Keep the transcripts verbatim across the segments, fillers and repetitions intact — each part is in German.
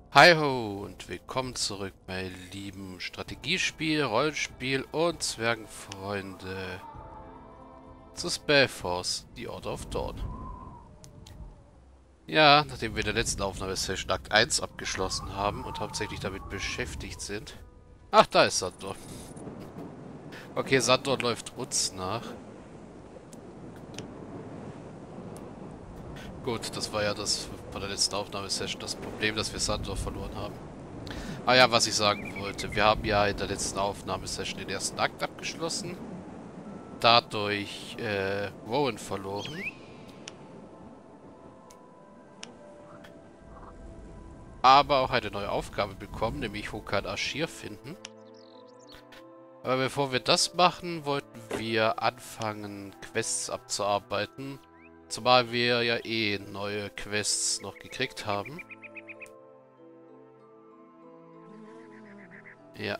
Hi ho und willkommen zurück, meine lieben Strategiespiel, Rollenspiel und Zwergenfreunde zu Spellforce, The Order of Dawn. Ja, nachdem wir in der letzten Aufnahmesession Akt eins abgeschlossen haben und hauptsächlich damit beschäftigt sind. Ach, da ist Sandor. Okay, Sandor läuft uns nach. Gut, das war ja das von der letzten Aufnahmesession das Problem, dass wir Sandor verloren haben. Ah ja, was ich sagen wollte. Wir haben ja in der letzten Aufnahmesession den ersten Akt abgeschlossen. Dadurch äh, Rowan verloren. Aber auch eine neue Aufgabe bekommen, nämlich Hokan Ashir finden. Aber bevor wir das machen, wollten wir anfangen, Quests abzuarbeiten. Zumal wir ja eh neue Quests noch gekriegt haben. Ja.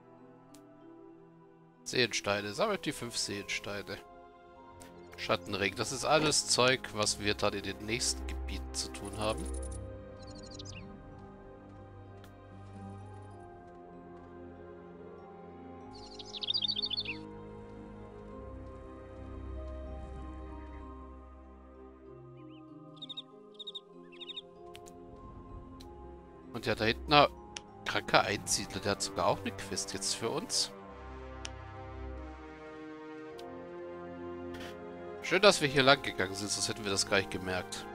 Seelensteine. Sammelt die fünf Seelensteine. Schattenring. Das ist alles Zeug, was wir dann in den nächsten Gebieten zu tun haben. Und ja, da hinten, na, kranker Einsiedler, der hat sogar auch eine Quest jetzt für uns. Schön, dass wir hier lang gegangen sind, sonst hätten wir das gleich gemerkt.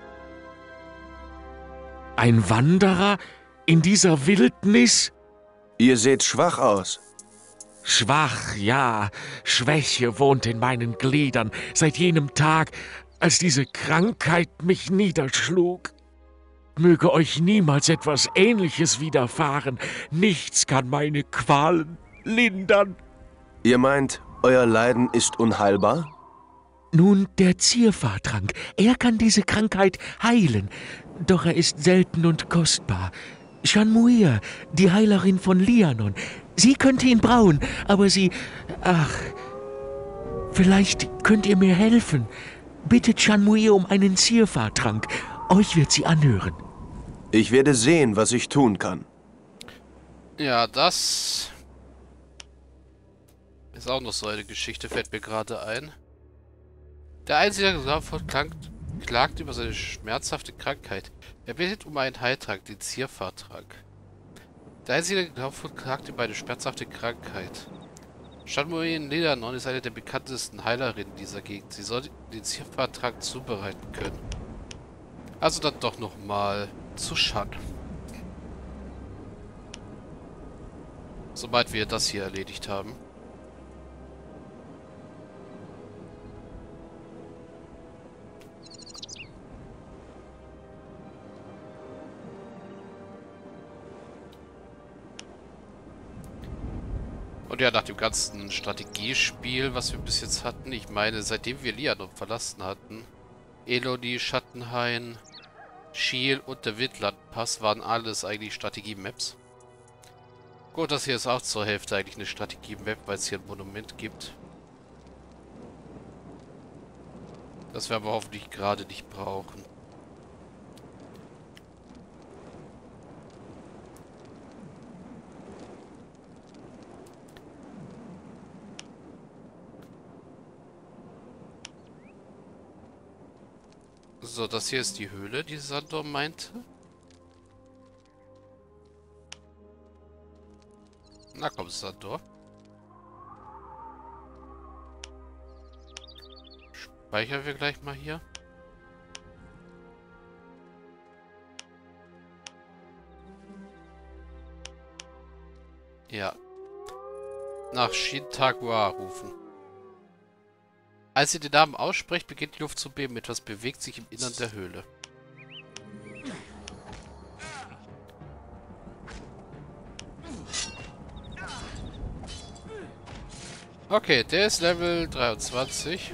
Ein Wanderer in dieser Wildnis? Ihr seht schwach aus. Schwach, ja. Schwäche wohnt in meinen Gliedern seit jenem Tag, als diese Krankheit mich niederschlug. Möge euch niemals etwas Ähnliches widerfahren. Nichts kann meine Qualen lindern. Ihr meint, euer Leiden ist unheilbar? Nun, der Zierfahrtrank, er kann diese Krankheit heilen, doch er ist selten und kostbar. Shanmuir, die Heilerin von Lianon, sie könnte ihn brauen, aber sie... Ach, vielleicht könnt ihr mir helfen. Bittet Shanmuir um einen Zierfahrtrank, euch wird sie anhören. Ich werde sehen, was ich tun kann. Ja, das ist auch noch so eine Geschichte, fällt mir gerade ein. Der Einsiedler Grafort klagt, klagt über seine schmerzhafte Krankheit. Er bittet um einen Heiltrank, den Zierfahrtrank. Der Einsiedler Grafort klagt über eine schmerzhafte Krankheit. Shanmuin Lianon ist eine der bekanntesten Heilerinnen dieser Gegend. Sie soll den Zierfahrtrank zubereiten können. Also dann doch nochmal zu Shan. Sobald wir das hier erledigt haben. Und ja, nach dem ganzen Strategiespiel, was wir bis jetzt hatten, ich meine, seitdem wir Lianon verlassen hatten, Elodie, Schattenhain, Schiel und der Windlandpass waren alles eigentlich Strategie-Maps. Gut, das hier ist auch zur Hälfte eigentlich eine Strategie-Map, weil es hier ein Monument gibt. Das wir aber hoffentlich gerade nicht brauchen. So, das hier ist die Höhle, die Sandor meinte. Na komm, Sandor. Speichern wir gleich mal hier. Ja. Nach Shintagua rufen. Als ihr den Namen aussprecht, beginnt die Luft zu beben. Etwas bewegt sich im Innern der Höhle. Okay, der ist Level dreiundzwanzig.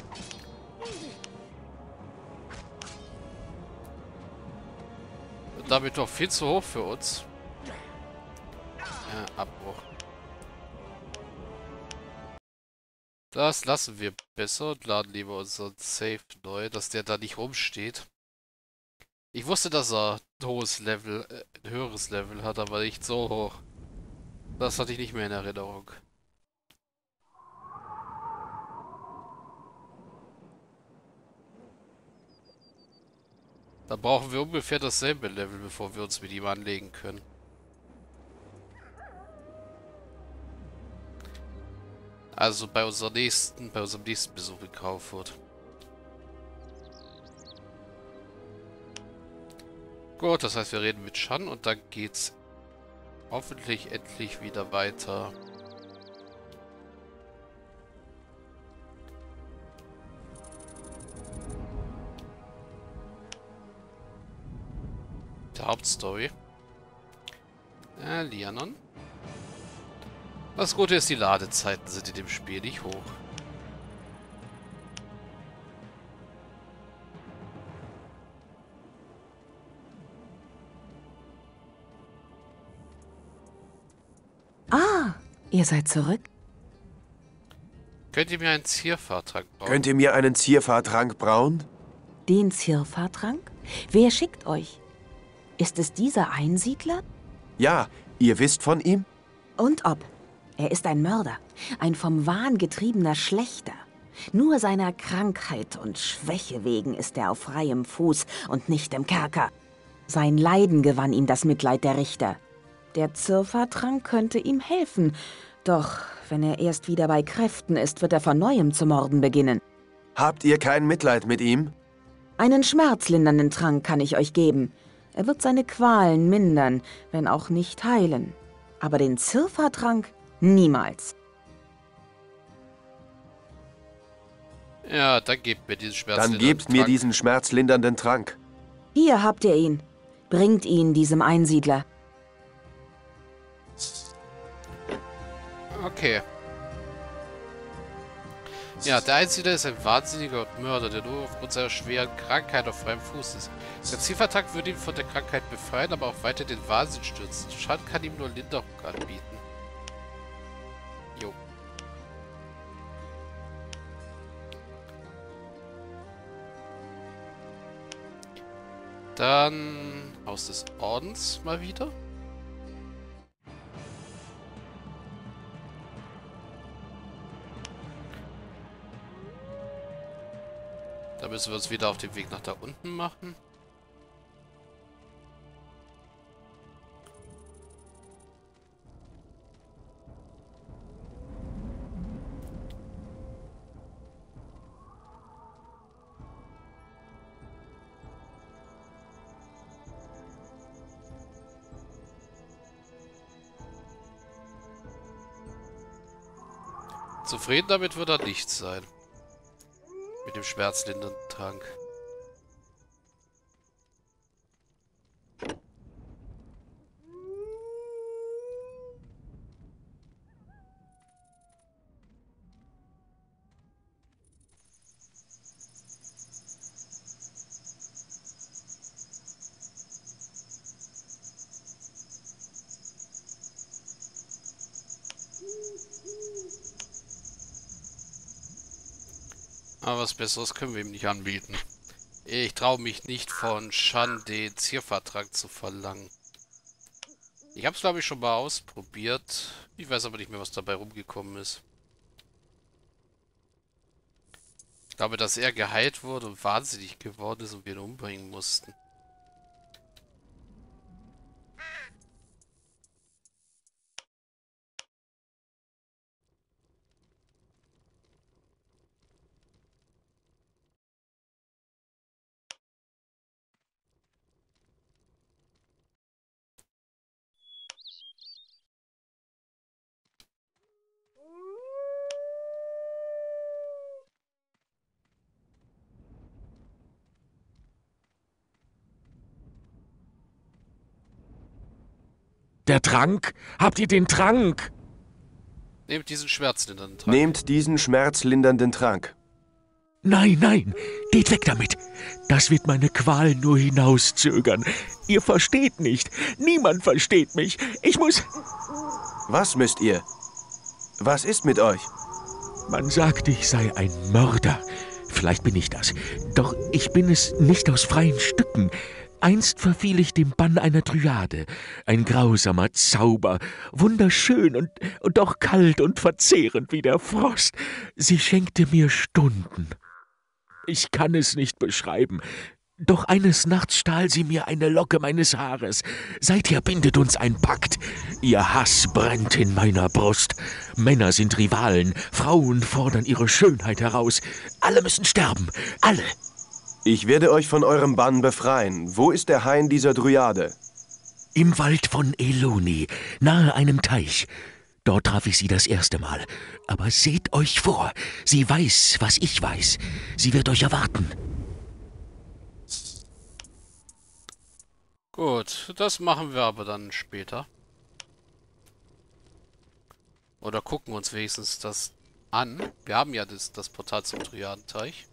Und damit doch viel zu hoch für uns. Ja, Abbruch. Das lassen wir besser und laden lieber unseren Save neu, dass der da nicht rumsteht. Ich wusste, dass er ein hohes Level, äh, ein höheres Level hat, aber nicht so hoch. Das hatte ich nicht mehr in Erinnerung. Da brauchen wir ungefähr dasselbe Level, bevor wir uns mit ihm anlegen können. Also bei unserer nächsten, bei unserem nächsten Besuch in Crawford. Gut, das heißt, wir reden mit Shan und dann geht's hoffentlich endlich wieder weiter. Der Hauptstory. Äh, Lianon. Das Gute ist, die Ladezeiten sind in dem Spiel nicht hoch. Ah, ihr seid zurück? Könnt ihr mir einen Zierfahrtrank bauen? Könnt ihr mir einen Zierfahrtrank brauen? Den Zierfahrtrank? Wer schickt euch? Ist es dieser Einsiedler? Ja, ihr wisst von ihm? Und ob. Er ist ein Mörder, ein vom Wahn getriebener Schlächter. Nur seiner Krankheit und Schwäche wegen ist er auf freiem Fuß und nicht im Kerker. Sein Leiden gewann ihm das Mitleid der Richter. Der Zierfahrtrank könnte ihm helfen, doch wenn er erst wieder bei Kräften ist, wird er von Neuem zu morden beginnen. Habt ihr kein Mitleid mit ihm? Einen schmerzlindernden Trank kann ich euch geben. Er wird seine Qualen mindern, wenn auch nicht heilen. Aber den Zierfahrtrank niemals. Ja, dann gebt mir diesen schmerzlindernden Dann gebt mir Trank. diesen schmerzlindernden Trank. Hier habt ihr ihn. Bringt ihn diesem Einsiedler. Okay. Ja, der Einsiedler ist ein Wahnsinniger und Mörder, der nur aufgrund seiner schweren Krankheit auf freiem Fuß ist. Der Zierfahrtrank würde ihn von der Krankheit befreien, aber auch weiter den Wahnsinn stürzen. Shan kann ihm nur Linderung anbieten. Jo. Dann Haus des Ordens mal wieder. Da müssen wir uns wieder auf den Weg nach da unten machen. Zufrieden damit wird er nicht sein. Mit dem schmerzlindernden Trank. Aber was Besseres können wir ihm nicht anbieten. Ich traue mich nicht von Shan den Zierfahrtrank zu verlangen. Ich habe es glaube ich schon mal ausprobiert. Ich weiß aber nicht mehr, was dabei rumgekommen ist. Ich glaube, dass er geheilt wurde und wahnsinnig geworden ist und wir ihn umbringen mussten. Der Trank? Habt ihr den Trank? Nehmt diesen schmerzlindernden Trank. Nehmt diesen schmerzlindernden Trank. Nein, nein, geht weg damit. Das wird meine Qual nur hinauszögern. Ihr versteht nicht. Niemand versteht mich. Ich muss... Was müsst ihr? Was ist mit euch? Man sagt, ich sei ein Mörder. Vielleicht bin ich das. Doch ich bin es nicht aus freien Stücken. Einst verfiel ich dem Bann einer Dryade, ein grausamer Zauber, wunderschön und, und doch kalt und verzehrend wie der Frost. Sie schenkte mir Stunden. Ich kann es nicht beschreiben, doch eines Nachts stahl sie mir eine Locke meines Haares. Seither bindet uns ein Pakt. Ihr Hass brennt in meiner Brust. Männer sind Rivalen, Frauen fordern ihre Schönheit heraus. Alle müssen sterben, alle. Ich werde euch von eurem Bann befreien. Wo ist der Hain dieser Dryade? Im Wald von Eloni, nahe einem Teich. Dort traf ich sie das erste Mal. Aber seht euch vor, sie weiß, was ich weiß. Sie wird euch erwarten. Gut, das machen wir aber dann später. Oder gucken uns wenigstens das an. Wir haben ja das, das Portal zum Dryadenteich.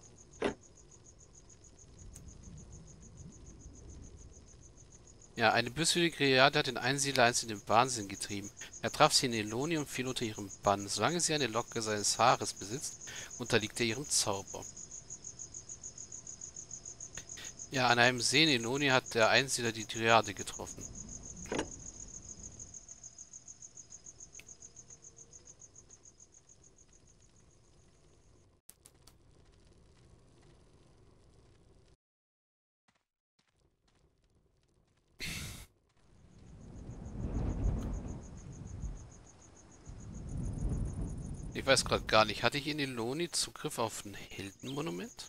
Ja, eine böswillige Dryade hat den Einsiedler einst in den Wahnsinn getrieben. Er traf sie in Eloni und fiel unter ihrem Bann. Solange sie eine Locke seines Haares besitzt, unterliegt er ihrem Zauber. Ja, an einem See in Eloni hat der Einsiedler die Dryade getroffen. Ich weiß gerade gar nicht, hatte ich in Eloni Zugriff auf ein Heldenmonument?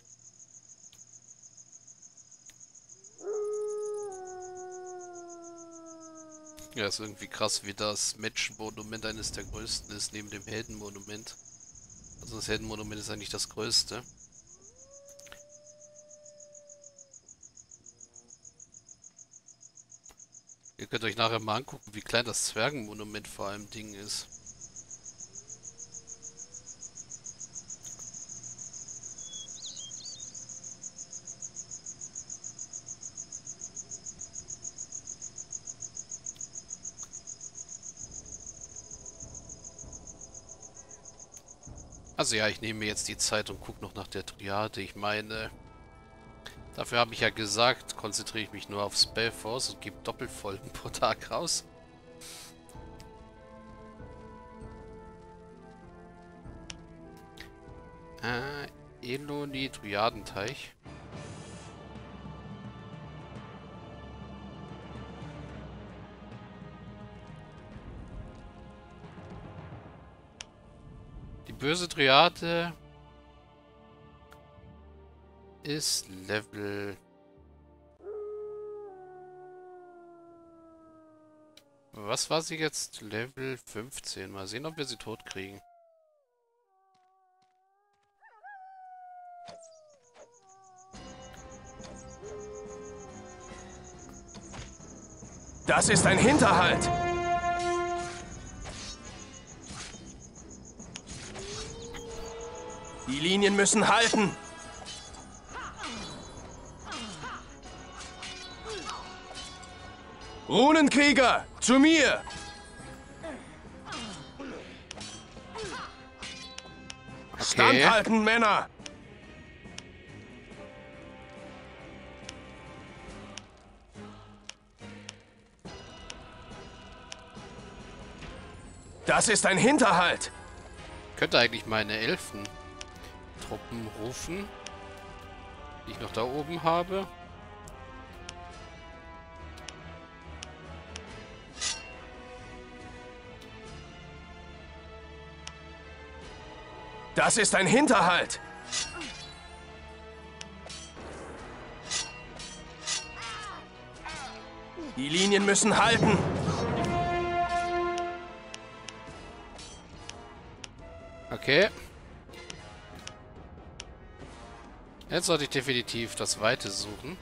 Ja, ist irgendwie krass, wie das Menschenmonument eines der größten ist, neben dem Heldenmonument. Also das Heldenmonument ist eigentlich das größte. Ihr könnt euch nachher mal angucken, wie klein das Zwergenmonument vor allem Ding ist. Also ja, ich nehme mir jetzt die Zeit und gucke noch nach der Dryade. Ich meine, dafür habe ich ja gesagt, konzentriere ich mich nur auf Spellforce und gebe Doppelfolgen pro Tag raus. Äh, Eloni Dryadenteich. Die böse Dryade ist Level... Was war sie jetzt? Level fünfzehn. Mal sehen, ob wir sie tot kriegen. Das ist ein Hinterhalt! Die Linien müssen halten! Runenkrieger, zu mir! Okay. Standhalten, Männer! Das ist ein Hinterhalt! Könnte eigentlich meine Elfen Truppen rufen, die ich noch da oben habe. Das ist ein Hinterhalt! Die Linien müssen halten! Okay. Jetzt sollte ich definitiv das Weite suchen.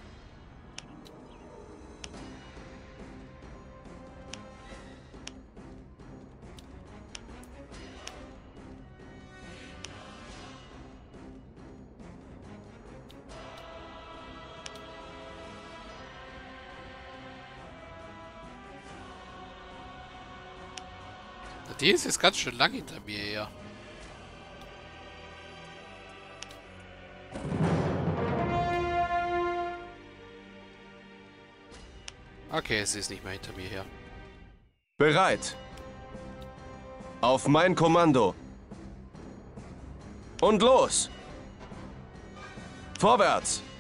Die ist jetzt ganz schön lang hinter mir her. Okay, sie ist nicht mehr hinter mir her. Bereit. Auf mein Kommando. Und los. Vorwärts.